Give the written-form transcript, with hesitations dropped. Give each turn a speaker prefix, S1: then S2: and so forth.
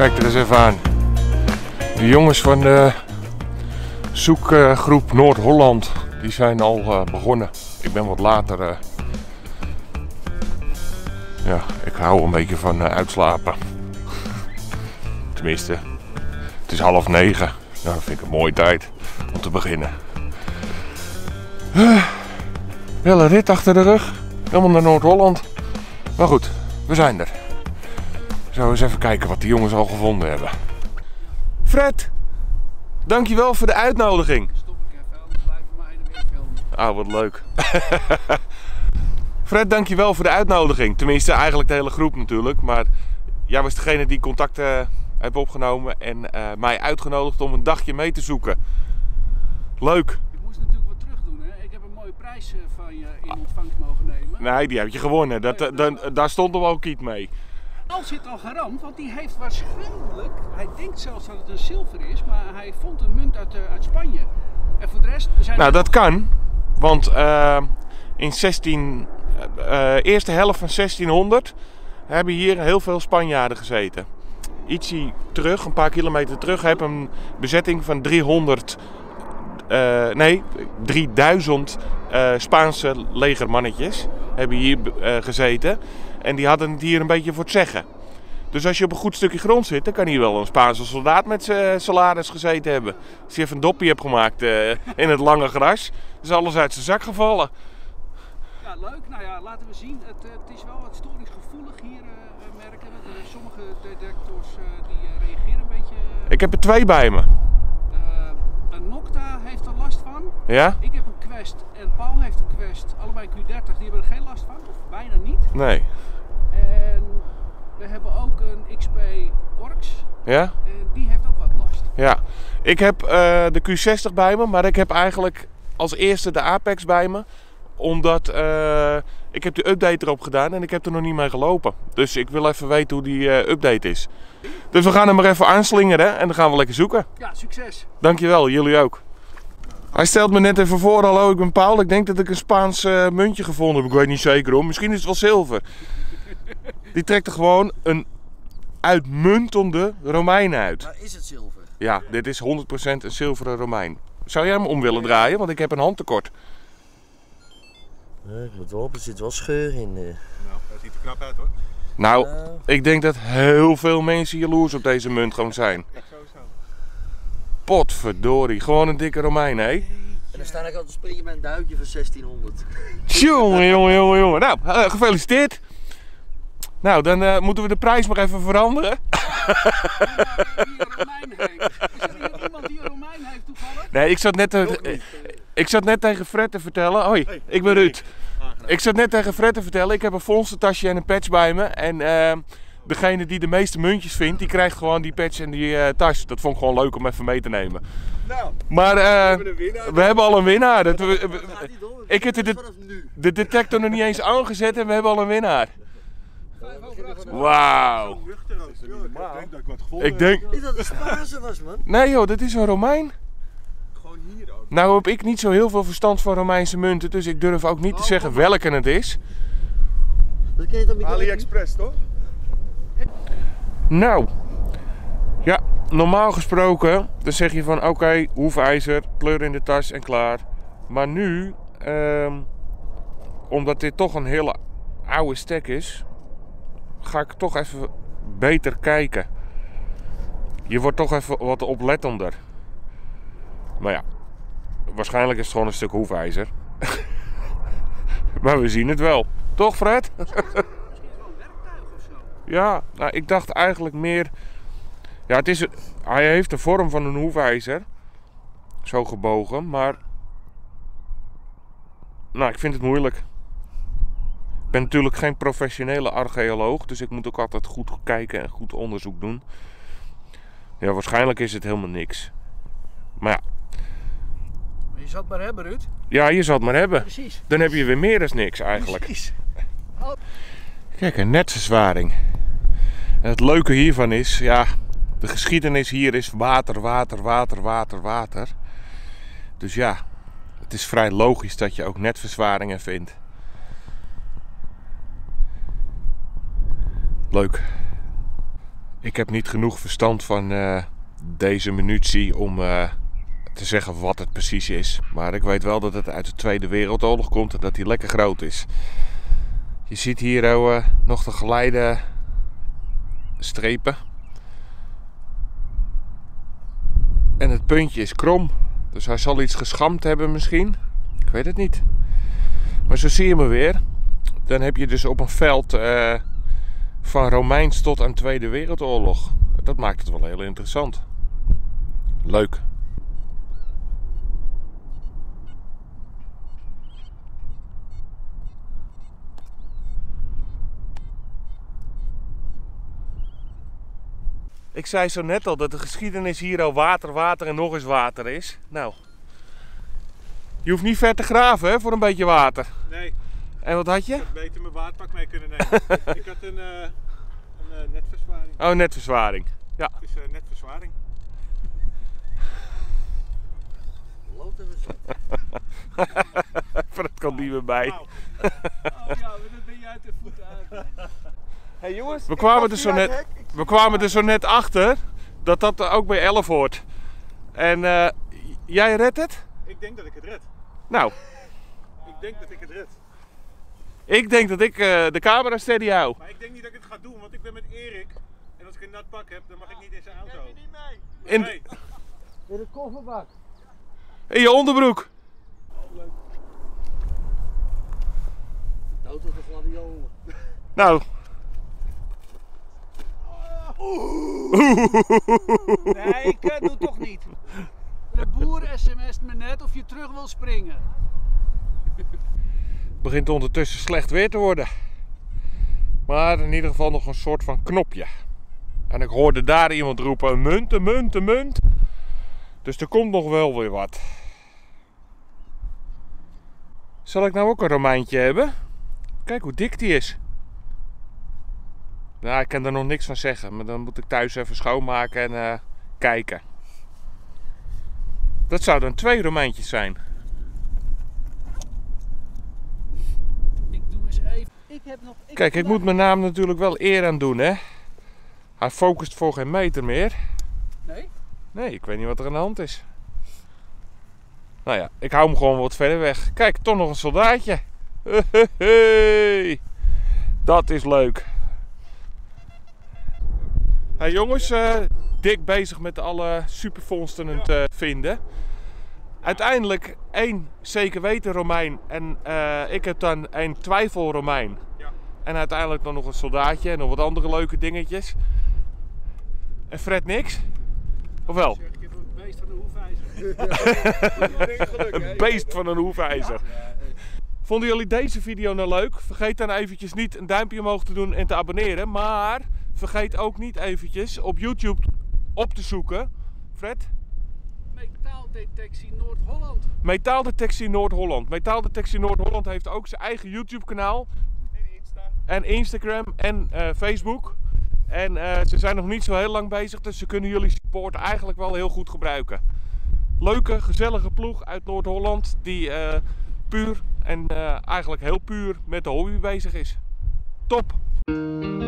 S1: Kijk er eens even aan. De jongens van de zoekgroep Noord-Holland, die zijn al begonnen. Ik ben wat later. Ja, ik hou een beetje van uitslapen. Tenminste, het is 8:30. Nou, dat vind ik een mooie tijd om te beginnen. Hele rit achter de rug. Helemaal naar Noord-Holland. Maar goed, we zijn er. Zo eens even kijken wat de jongens al gevonden hebben. Fred, dankjewel voor de uitnodiging.
S2: Stop ik even, anders blijven mij er weer filmen.
S1: Ah, wat leuk. Fred, dankjewel voor de uitnodiging. Tenminste, eigenlijk de hele groep natuurlijk. Maar jij was degene die contact heeft opgenomen en mij uitgenodigd om een dagje mee te zoeken. Leuk.
S2: Ik moest natuurlijk wat terug doen, hè. Ik heb een mooie prijs van je in ontvangst mogen nemen.
S1: Nee, die heb je gewonnen. Daar stond er wel kiet mee.
S2: Al zit al garant, want die heeft waarschijnlijk, hij denkt zelfs dat het een zilver is, maar hij vond een munt uit Spanje. En voor de rest, we zijn...
S1: Nou, dat kan. Want in eerste helft van 1600 hebben hier heel veel Spanjaarden gezeten. Ietsje terug, een paar kilometer terug, heb een bezetting van 3000 Spaanse legermannetjes hebben hier gezeten. En die hadden het hier een beetje voor het zeggen. Dus als je op een goed stukje grond zit, dan kan hier wel een Spaanse soldaat met zijn salaris gezeten hebben. Als je even een doppie hebt gemaakt in het lange gras, is alles uit zijn zak gevallen.
S2: Ja, leuk. Nou ja, laten we zien. Het is wel wat storingsgevoelig hier, merken we. Sommige detectors die reageren een beetje...
S1: Ik heb er 2 bij me.
S2: Een Nocta heeft er last van.
S1: Ja?
S2: Ik heb een Quest en Paul heeft een Quest. Allebei Q30, die hebben er geen last van. Of bijna niet.
S1: Nee.
S2: En we hebben ook een XP Orks.
S1: Ja?
S2: En die heeft ook wat last.
S1: Ja. Ik heb de Q60 bij me, maar ik heb eigenlijk als eerste de Apex bij me. Omdat ik heb de update erop gedaan en ik heb er nog niet mee gelopen. Dus ik wil even weten hoe die update is. Dus we gaan hem maar even aanslingeren en dan gaan we lekker zoeken.
S2: Ja, succes.
S1: Dankjewel, jullie ook. Hij stelt me net even voor, hallo, ik ben Paul. Ik denk dat ik een Spaans muntje gevonden heb. Ik weet niet zeker hoor, misschien is het wel zilver. Die trekt er gewoon een uitmuntende Romein uit.
S3: Maar is het zilver?
S1: Ja, dit is 100% een zilveren Romein. Zou jij hem om willen draaien? Want ik heb een handtekort.
S3: Ja, ik moet wel op, er zit wel scheur in.
S4: Nou, dat ziet er knap uit hoor.
S1: Nou, ik denk dat heel veel mensen jaloers op deze munt gaan zijn.
S4: Sowieso.
S1: Potverdorie, gewoon een dikke Romein, hé?
S3: En dan sta ik al te springen met een duikje van 1600.
S1: Jongen. Nou, gefeliciteerd. Nou, dan moeten we de prijs maar even veranderen.
S2: Die een Romein heeft. Is er hier iemand die een Romein heeft toevallig?
S1: Nee, ik zat net tegen Fred te vertellen. Hoi, ik ben Ruud. Ik zat net tegen Fred te vertellen, ik heb een vondstentasje en een patch bij me. En degene die de meeste muntjes vindt, die krijgt gewoon die patch en die tas. Dat vond ik gewoon leuk om even mee te nemen.
S4: Nou,
S1: Maar we hebben al een winnaar. Ik heb
S3: vanaf nu.
S1: de detector nog niet eens aangezet en we hebben al een winnaar. Wauw.
S4: nuchter ook. Ja, ik denk dat ik wat gevonden
S1: Ik denk...
S3: Is dat een Spaanse was, man?
S1: Nee joh, dit is een Romein.
S4: Gewoon hier ook.
S1: Nou heb ik niet zo heel veel verstand van Romeinse munten, dus ik durf ook niet te zeggen welke het is.
S3: Dat ken je toch niet?
S4: AliExpress toch?
S1: Nou, ja, normaal gesproken, dan zeg je van oké, hoefijzer, kleur in de tas en klaar. Maar nu, omdat dit toch een hele oude stek is, ga ik toch even beter kijken. Je wordt toch even wat oplettender. Maar ja, waarschijnlijk is het gewoon een stuk hoefijzer. Maar we zien het wel. Toch Fred?
S2: Misschien is het wel een werktuig of zo.
S1: Ja, nou ik dacht eigenlijk meer... Ja, hij heeft de vorm van een hoefijzer. Zo gebogen, maar... Nou, ik vind het moeilijk. Ik ben natuurlijk geen professionele archeoloog, dus ik moet ook altijd goed kijken en goed onderzoek doen. Ja, waarschijnlijk is het helemaal niks. Maar ja.
S2: Maar je zat maar hebben, Ruud.
S1: Ja, je zal het maar hebben.
S2: Precies.
S1: Dan heb je weer meer dan niks eigenlijk.
S2: Precies.
S1: Kijk, een netverzwaring. En het leuke hiervan is, ja, de geschiedenis hier is water, water, water, water, water. Dus ja, het is vrij logisch dat je ook netverzwaringen vindt. Leuk. Ik heb niet genoeg verstand van deze munitie om te zeggen wat het precies is. Maar ik weet wel dat het uit de Tweede Wereldoorlog komt en dat die lekker groot is. Je ziet hier nog de geleide strepen. En het puntje is krom. Dus hij zal iets geschamd hebben misschien. Ik weet het niet. Maar zo zie je me weer. Dan heb je dus op een veld van Romeins tot aan Tweede Wereldoorlog. Dat maakt het wel heel interessant. Leuk. Ik zei zo net al dat de geschiedenis hier al water, water en nog eens water is. Nou, je hoeft niet ver te graven hè, voor een beetje water.
S4: Nee,
S1: En wat had je?
S4: ik had beter mijn waterpak mee kunnen nemen. Ik had een netverzwaring.
S1: Oh, netverzwaring. Ja.
S4: Het is netverzwaring.
S3: Lood hebben ze.
S1: Dat kan niet meer bij.
S4: Nou,
S2: Oh ja, maar dan ben je uit de voet uit.
S4: hey jongens,
S1: We kwamen er zo net achter dat dat ook bij 11 hoort. En jij redt het?
S4: Ik denk dat ik het red.
S1: Nou,
S4: Ik denk dat ik het red.
S1: ik denk dat ik de camera steady hou.
S4: Maar ik denk niet dat ik het ga doen, want ik ben met Erik. En als ik een nat pak heb, dan mag ik niet in zijn auto. Niet mee.
S1: In,
S4: Nee.
S3: In de kofferbak.
S1: in je onderbroek.
S3: De auto de gladiolen.
S1: Nou.
S2: Nee, ik doe het toch niet. De boer sms't me net of je terug wil springen.
S1: Het begint ondertussen slecht weer te worden. Maar in ieder geval nog een soort van knopje. En ik hoorde daar iemand roepen: een munt, een munt, een munt. Dus er komt nog wel weer wat. Zal ik nou ook een Romeintje hebben? Kijk hoe dik die is. Nou, ik kan er nog niks van zeggen. Maar dan moet ik thuis even schoonmaken en kijken. Dat zouden 2 Romeintjes zijn.
S2: Ik doe eens even. Ik heb nog.
S1: Kijk, ik moet mijn naam natuurlijk wel eer aan doen, hè. Hij focust voor geen meter meer.
S2: Nee?
S1: Nee, ik weet niet wat er aan de hand is. Nou ja, ik hou hem gewoon wat verder weg. Kijk, toch nog een soldaatje. Hey, dat is leuk. Hey jongens, dik bezig met alle supervondsten te vinden. Uiteindelijk 1 zeker weten Romein en ik heb dan 1 twijfel Romein.
S4: Ja.
S1: En uiteindelijk dan nog een soldaatje en nog wat andere leuke dingetjes. En Fred niks? Of wel?
S2: Zeg, ik heb een beest van de hoefijzer.
S1: Een beest van een hoefijzer. Vonden jullie deze video nou leuk? Vergeet dan eventjes niet een duimpje omhoog te doen en te abonneren. Maar vergeet ook niet eventjes op YouTube op te zoeken. Fred?
S2: Metaaldetectie Noord-Holland.
S1: Metaaldetectie Noord-Holland. Metaaldetectie Noord-Holland heeft ook zijn eigen YouTube kanaal.
S4: En Insta.
S1: En Instagram en Facebook. En ze zijn nog niet zo heel lang bezig, dus ze kunnen jullie support eigenlijk wel heel goed gebruiken. Leuke, gezellige ploeg uit Noord-Holland die puur en eigenlijk heel puur met de hobby bezig is. Top!